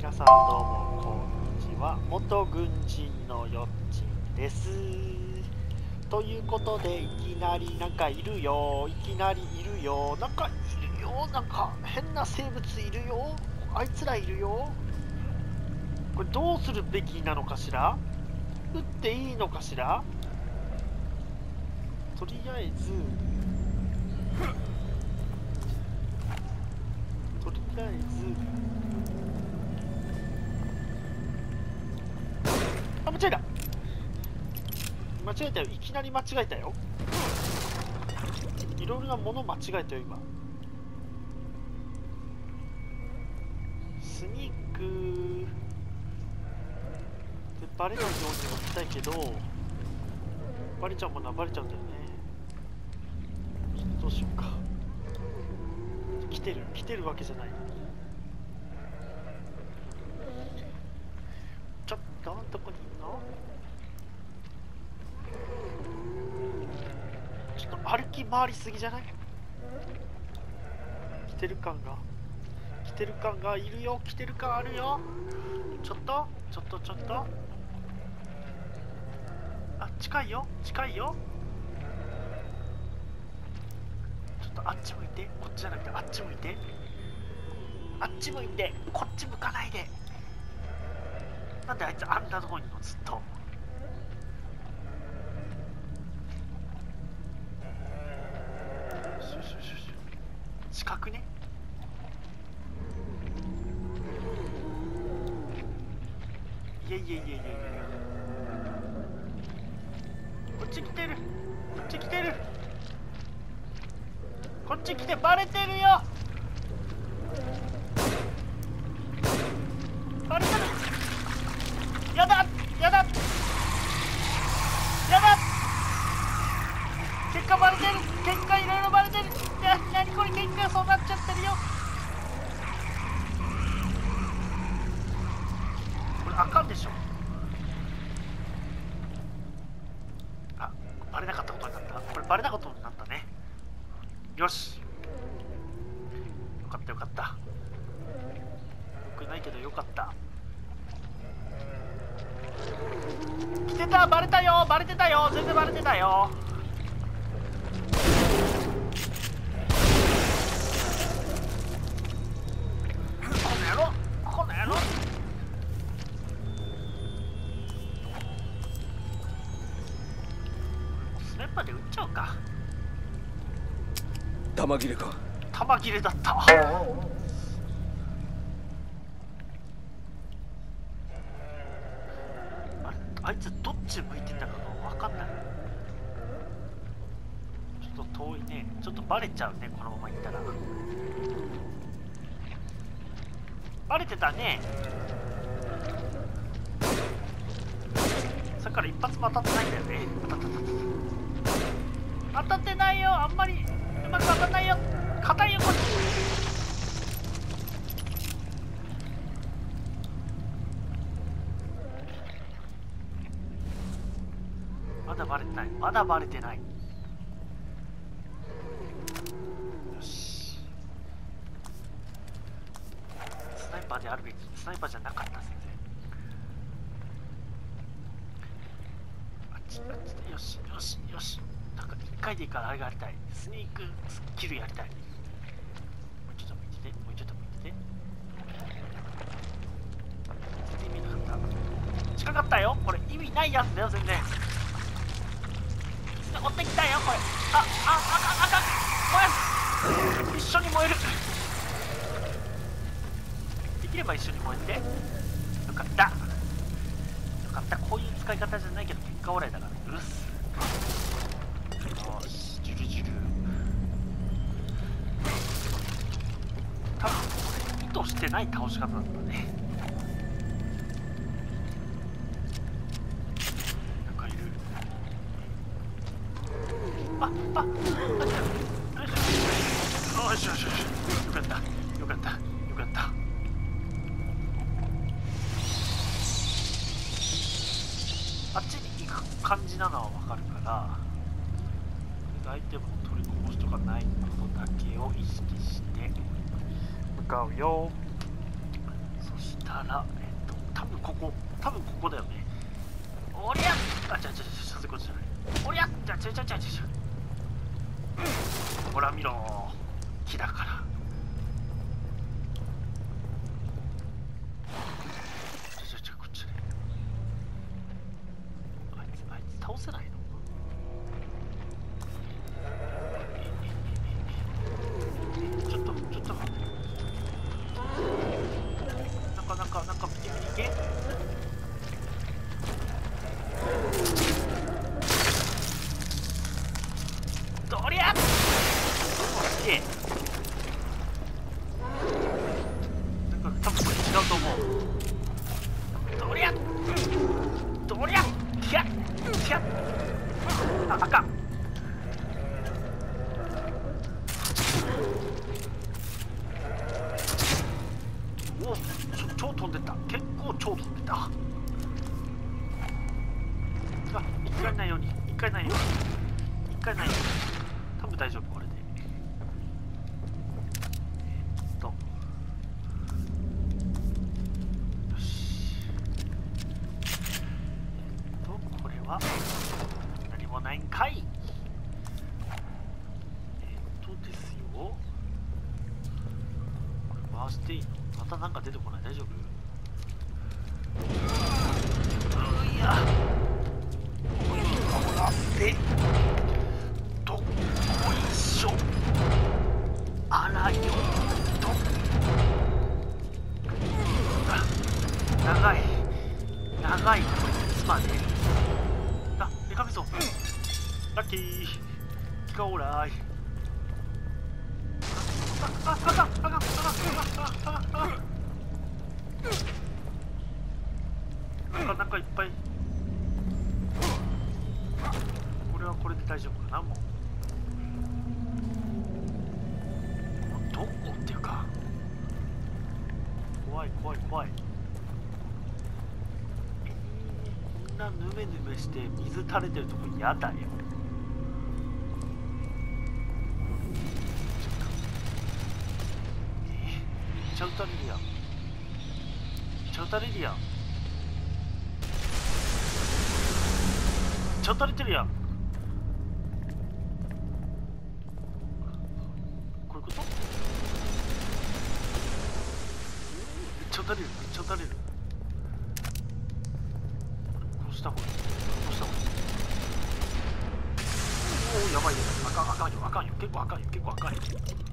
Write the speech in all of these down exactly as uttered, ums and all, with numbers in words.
皆さんどうもこんにちは。元軍人のよっちんです。ということで、いきなりなんかいるよ、いきなりいるよ、なんかいるよ、なんか変な生物いるよ、あいつらいるよ。これどうするべきなのかしら？撃っていいのかしら？とりあえずとりあえずあ、間違えた間違えたよ。いきなり間違えたよ。いろいろなもの間違えたよ今。スニークでバレないようにはしたいけど、バレちゃうものはバレちゃうんだよね。どうしようか。来てる来てるわけじゃない。ちょっとどこにいるの？ちょっと歩き回りすぎじゃない？来てる感が来てる感がいるよ。来てる感あるよ。ちょっとちょっとちょっとあ、近いよ近いよ。ちょっとあっち向いて、こっちじゃなくてあっち向いて、あっち向いて、こっち向かないで。なんであいつあんなとこにいるのずっと。よしよしよしよし。近くね。いやいやいやいやいや、こっち来てるこっち来てるこっち来て、バレてるよ。バレてる。やだやだやだ、結果バレてる。結果いろいろバレてる。いや、なにこれ、結果そうなっちゃってるよ。これあかんでしょ。あ、バレなかったことになった。これバレなかったことになったね。よし、よかったよかった。よくないけどよかった。来てた、バレたよ、バレてたよ、全然バレてたよ。この野郎この野郎。スナイパーで撃っちゃうか。 弾切れか。 弾切れだった。あいつどっち向いてたかが分かんない。ちょっと遠いね。ちょっとバレちゃうね、このまま行ったら。バレてたね。さっきから一発も当たってないんだよね。当たった当たった当たってないよ。あんまりうまく当たんないよ。硬いよこっち。まだバレてない。まだバレてない。よし。スナイパーであるべき。スナイパーじゃなかった全然。あっちあっちで。よしよしよし。なんかいっかいでいいからあれがやりたい。スニークスキルやりたい。もうちょっと向いてて、もうちょっと向いてて。全然見なかった。近かったよ。これ意味ないやつだよ全然。追ってきたよこれ。あ、あ、あかんあかん。燃える。一緒に燃える。できれば一緒に燃えて。よかったよかった。こういう使い方じゃないけど結果オーライだからうっす。よし、ジュルジュル。多分これ意図してない倒し方なんだね。あ、あ、あ、よしよしよし、よかったよかったよかった。あっちに行く感じなのはわかるから、アイテムの取りこぼしとかないことだけを意識して向かうよ。そしたたら、えっと、多分ここ、多分ここだよね。おりゃあ、ちゃちゃちゃ、そういうことじゃない。おりゃちゃちゃちゃちゃちゃ。ほら見ろ、木だから。ちゃちゃちゃ、こっちね。あいつ、あいつ倒せないの？ちょっと、ちょっと。なんか、なんか、なんか、見てみに行け。どりゃ。すげえ。なんか、多分これ違うと思う。どりゃ。どりゃ。ひゃ。ひゃ。あ、あかん。おお、超飛んでった。結構超飛んでた。あ、一回ないように、一回ないように、一回ないように。多分大丈夫、これで。えー、っと。よし。えー、っと、これは何もないんかい。えー、っとですよ。これ回していいの？またなんか出てこない？大丈夫？ういや。ほらせ。どっこいしょ。あらよっと。長い。長い。つまで。あ、メカミソン。ラッキー。キカオーライ。あ、あ、あかん、あかん、あかん、あかん、あかん、あかん。なんか、なんかいっぱい。これはこれで大丈夫かな、もう。どこっていうか。怖い、怖い、怖い。えー、こんなヌメヌメして水垂れてるとこ嫌だよ。えー、めっちゃ撃たれるやん。めっちゃ撃たれるやん。めっちゃ撃たれてるやん。こういうこと？めっちゃ撃たれる、めっちゃ撃たれる。殺した方がいい、殺した方がいい。おお、やばいやばい、あかん、あかんよ、あかんよ、結構あかんよ、結構あかんよ。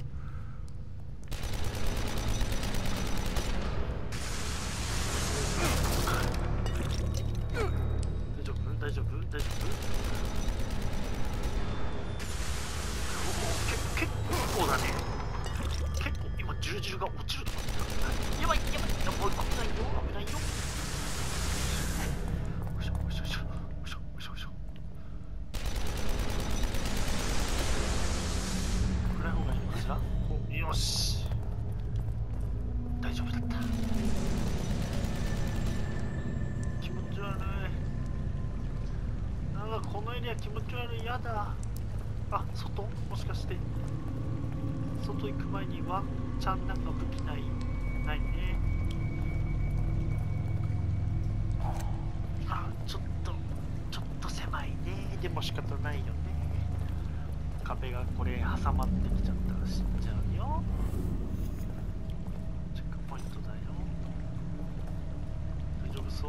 大丈夫？大丈夫？大丈夫？結構だね。結構今十字が落ちるところだ。やばいやばい、やばい、危ないよ、危ないよ。よいしょよいしょよいしょよいしょよいしょよいしょ。暗い方がいいのかしら。お、よし、大丈夫だった。気持ち悪い。なんかこのエリア気持ち悪い、やだ。あ、外？もしかして外行く前にワンチャンなんか武器ない？ないね。あ、ちょっとちょっと狭いね。でも仕方ないよね。壁がこれ挟まってきちゃったら死んじゃうよ。チェックポイントだよ。大丈夫そう？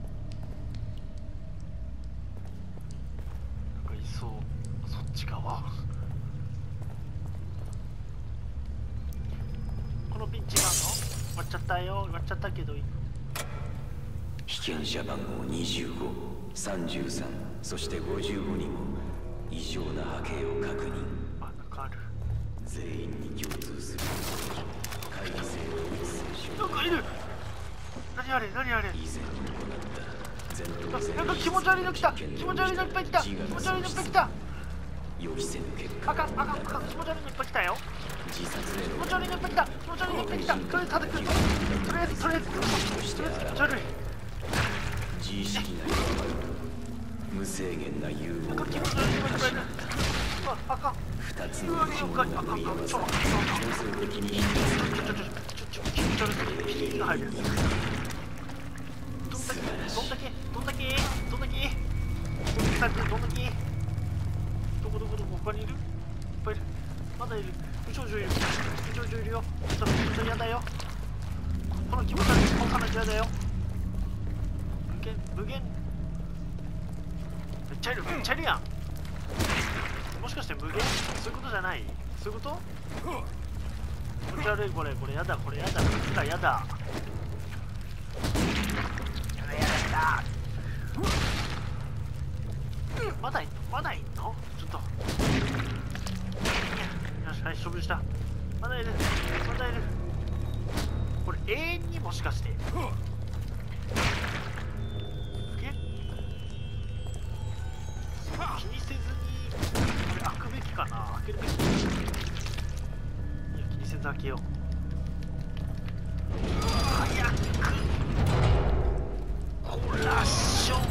なんかいそう。そっち側。このピンチがあるの？終わっちゃったよ。終わっちゃったけどいい。 被験者番号にじゅうご、さんじゅうさん、そしてごじゅうごにも異常な波形を確認。 あ、なんかある。 全員に共通する怪異性の一斉症。 なんかいる。何あれ、何あれ。 以前行った全頭全なんか気持ち悪いの来た。気持ち悪いのいっぱい来た。気持ち悪いのいっぱい来た。 予期せぬ結果。 あかん、あかん、あかん。気持ち悪いのいっぱい来たよ。 自殺への気持ち悪いのいっぱい来た。気持ち悪いのいっぱい来た。とりあえず叩く。とりあえず、とりあえず、とりあえず、気持ち悪い。 自意識な欲望、無制限な誘なんか惑気持ち悪いのいっぱい来た。あ、あかん。 二つの不気味な問い合わせが強制的にちょちょちょちょちょちょ気持ち悪い。ピリピリが入る。 されてる。どんだけどこどこどこ他にいる？いっぱいいる。まだいる。無症状いる。無症状いるよ。ちょっとちょっと嫌だよ。この気持ち悪いこの話嫌だよ。無限無限めっちゃいる。めっちゃいるやん。もしかして無限そういうことじゃない？そういうこと？気持ち悪い。これこれやだ。これやだ。こいつらやだ。やだやだやだ。まだいんの？まだいんの？ちょっと。よし、はい、処分した。まだいる。まだいる。これ永遠にもしかして。え？気にせずに、これ開くべきかな？開けるべき？いや、気にせず開けよう。早くコラッション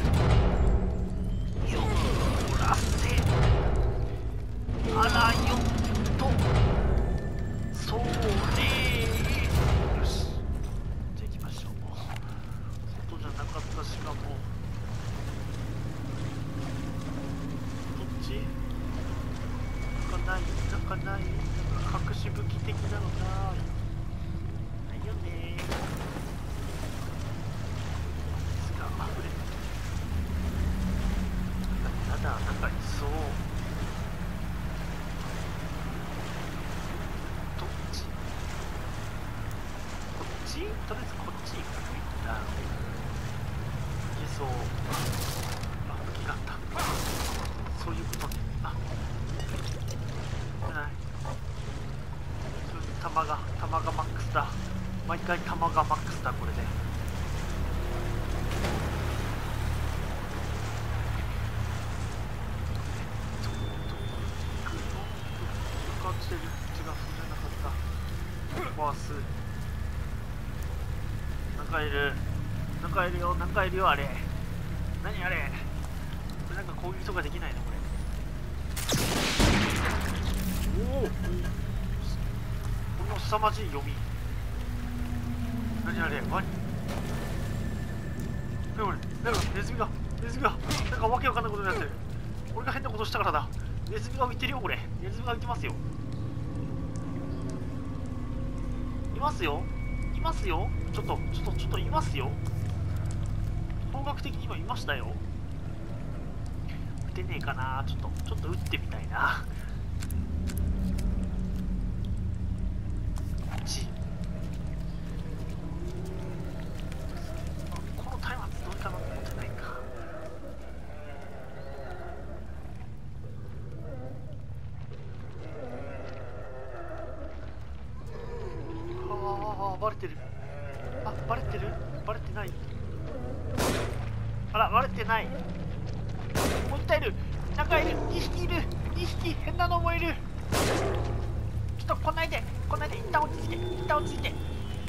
よらせあらよとそれ。よし、じゃあ行きましょう。外じゃなかったしかもどっち？なんかないなんかない隠し武器的なのないないよね。水が溢れてやだ。なんかいそう。どっち？こっち？とりあえずこっち行く一旦。いけそう。あ、武器があった。そういうことね。あ、危ない。弾が弾がマックスだ。毎回弾がマックスだ。これで感じてる。違う、そうじゃなかった。コアスなんかいる。なんかいるよ。なんかいるよ。あれ何あれ。これなんか攻撃とかできないのこれ。おお、この凄まじい読み。何あれ。ワニ。何これ。なんかネズミがネズミがなんかわけわかんないことになってる。俺が変なことしたからだ。ネズミが浮いてるよ。これネズミが浮いてますよ。いますよいますよ。ちょっとちょっとちょっといますよ。方角的に今いましたよ。撃てねえかな。ちょっとちょっと撃ってみたいな。こっち。この松明どれかな。持ってないか。ああ、バレてる。あ、バレてる。バレてない。あら、バレてない。もう一体いる。中いる。にひきいる。にひき変なのもいる。ちょっと来ないで来ないで。一旦落ち着いて一旦落ち着いて。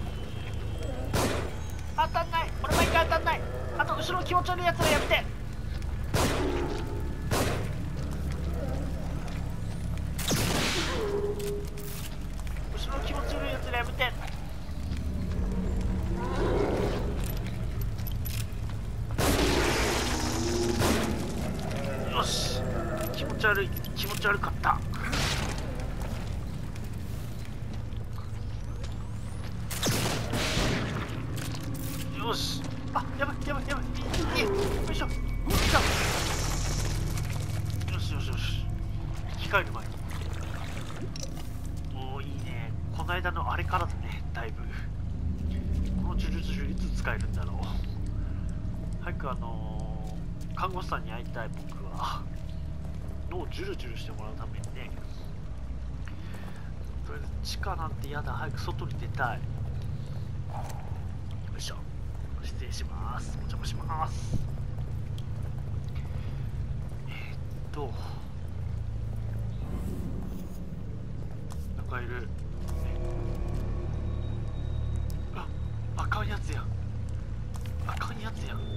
当たんない。俺毎回当たんない。あと後ろの気持ち悪いやつらやめて。後ろの気持ち悪いやつらやめて。よし、気持ち悪い気持ち悪かった。よし、あ、やばいやばいやばい。いい、よいしょよいしょ。よしよしよし、生き返る前に。おお、いいね。この間のあれからだね。だいぶこの呪術種いつ使えるんだろう。早くあのー、看護師さんに会いたい。僕は脳をジュルジュルしてもらうためにね。とりあえず地下なんてやだ。早く外に出たい。よいしょ、失礼します。お邪魔します。えー、っとなんかいる。あ、あかんやつやん。あかんやつやん。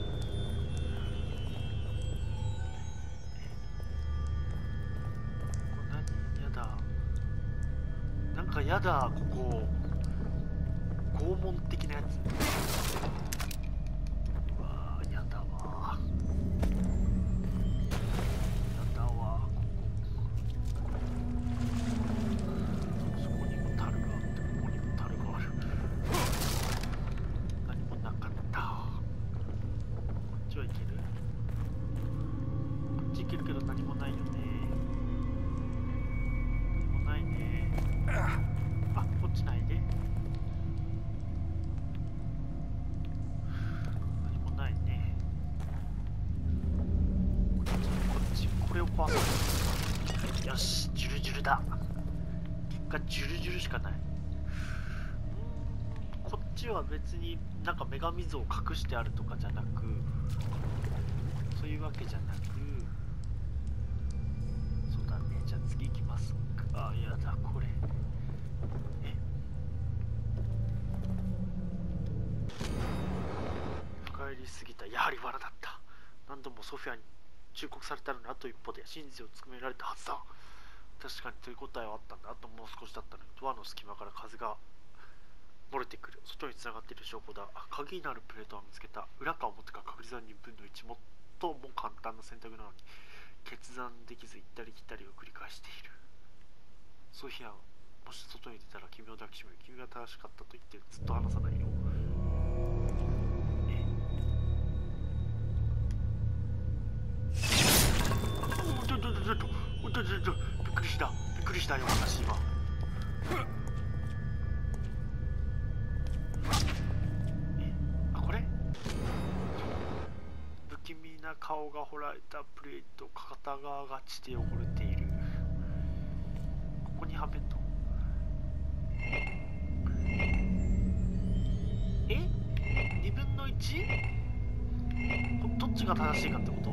なんかやだ。ここ拷問的なやつ。うわー、やだわ。 いけるけど何もないよね。何もないね。あ、落ちないで。何もないね。こっち、これを壊す。よし、ジュルジュルだ。結果ジュルジュルしかない。こっちは別になんか女神像を隠してあるとかじゃなく、そういうわけじゃなく、そうだね。じゃあ次行きますか。あ、いやだ、これえ深入りすぎた。やはり罠だった。何度もソフィアに忠告されたのにあと一歩で真実をつかめられたはずだ。確かに手応えはあったんだ。あともう少しだったのに。ドアの隙間から風が漏れてくる。外に繋がっている証拠だ。鍵になるプレートを見つけた。裏か表か確率はにぶんのいち。最も簡単な選択なのに決断できず行ったり来たりを繰り返している。ソフィア、もし外に出たら君を抱きしめる。君が正しかったと言ってずっと離さないよ。えおっとっとっとっとおっとっとっと、びっくりしたびっくりしたよ私今。顔が彫られたプレート、片側が血で汚れている。ここにはめと。え ?にぶんのいち？ どっちが正しいかってこと？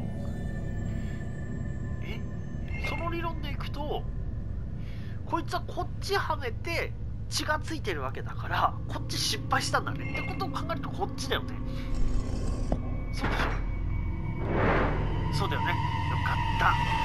えその理論でいくと、こいつはこっちはめて血がついてるわけだから、こっち失敗したんだね。ってことを考えるとこっちだよね。そうでしょ。そうだよね。よかった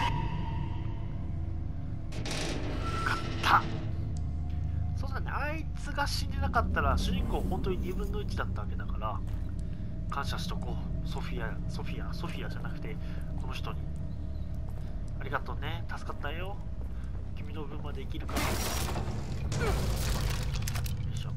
よかった。そうだね。あいつが死んでなかったら主人公本当ににぶんのいちだったわけだから、感謝しとこう。ソフィアソフィアソフィアじゃなくてこの人にありがとうね。助かったよ。君の分まで生きるから。よいしょ。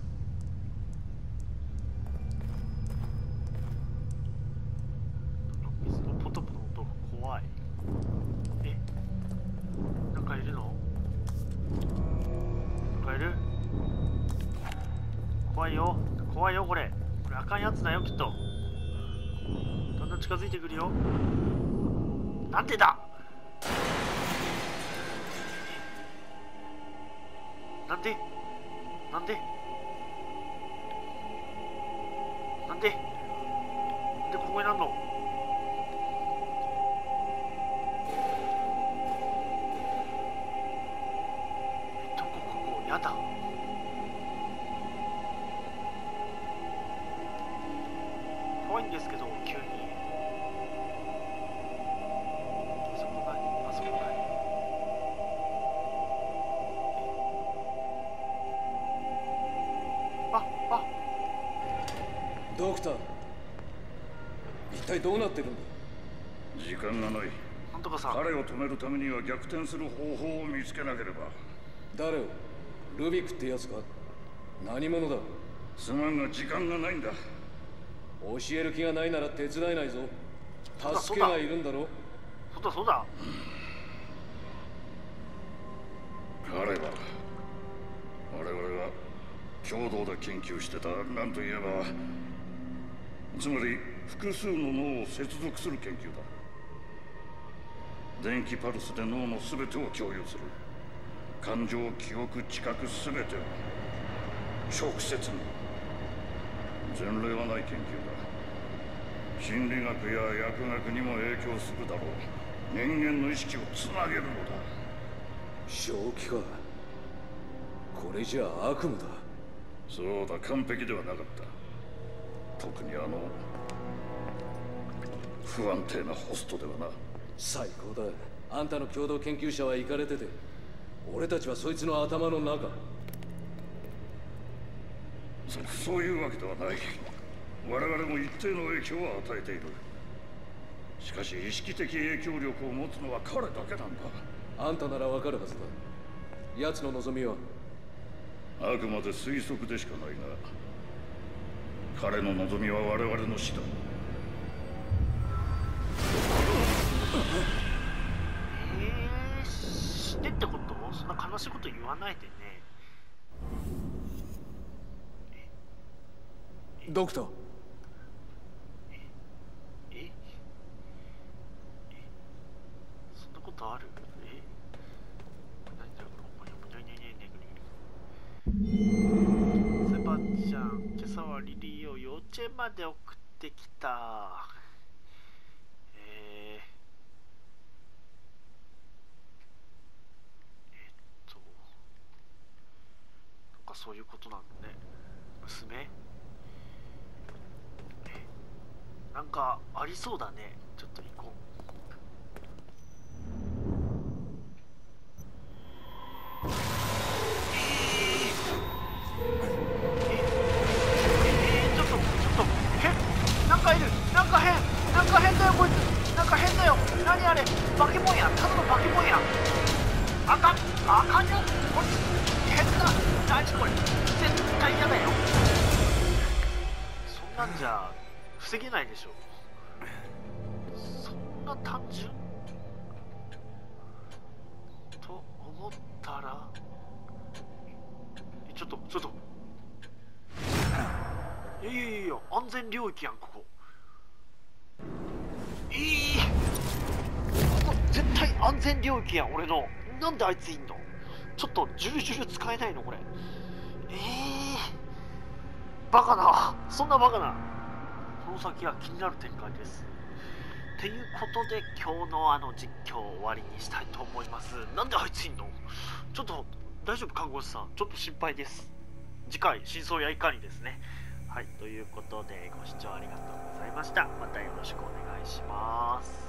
水のポトポトの音が怖い。えなんかいるの？なんかいる？怖いよ怖いよ。これこれあかんやつだよきっと。だんだん近づいてくるよ。なんでだなんでなんでなんでなんでここになんの？どこここやだ。怖いんですけど急に。あそこ何あそこ何ああドクター、一体どうなってるんだ？ 時間がない。 なんとかさん。 彼を止めるためには逆転する方法を見つけなければ。 誰を？ルビックってやつか？何者だ？ すまんが時間がないんだ。 教える気がないなら手伝えないぞ。助けがいるんだろ？ そうだそうだ。 彼は我々が共同で研究してた、なんといえば、つまり複数の脳を接続する研究だ。電気パルスで脳の全てを共有する。感情、記憶、知覚全てを直接に。前例はない研究だ。心理学や薬学にも影響するだろう。人間の意識をつなげるのだ。 正気か。これじゃあ悪夢だ。 そうだ、完璧ではなかった。特にあの不安定なホストではな。 最高だ。あんたの共同研究者はイカれてて、俺たちはそいつの頭の中。 そそういうわけではない。我々も一定の影響を与えている。しかし意識的影響力を持つのは彼だけなんだ。 あんたならわかるはずだ。奴の望みは？ あくまで推測でしかないが、彼の望みは我々の死だ。 わないでね。 ドクター。 ええそんなことある？え何だろう。セバちゃん、今朝はリリーを幼稚園まで送ってきた。えー、えっとなんかそういうことなのね。娘？なんかありそうだね。ちょっと行こう。えー、ええー、ちょっとちょっと変なんかいる。なんか変なんか変だよこいつ。なんか変だよ。何あれ、化け物や。ただの化け物や。あかんあかんよこいつ。変だ。何これ、絶対嫌だよ。そんなんじゃ防げないでしょ。そんな単純と思ったら、えちょっとちょっといやいやいや、安全領域やんここ。ええー、ここ絶対安全領域やん俺の。なんであいついんの。ちょっとジュルジュル使えないのこれ。ええー、バカな。そんなバカな。この先は気になる展開です。ということで今日のあの実況を終わりにしたいと思います。なんであいついんの。ちょっと大丈夫看護師さん、ちょっと心配です。次回真相やいかにですね。はい、ということでご視聴ありがとうございました。またよろしくお願いします。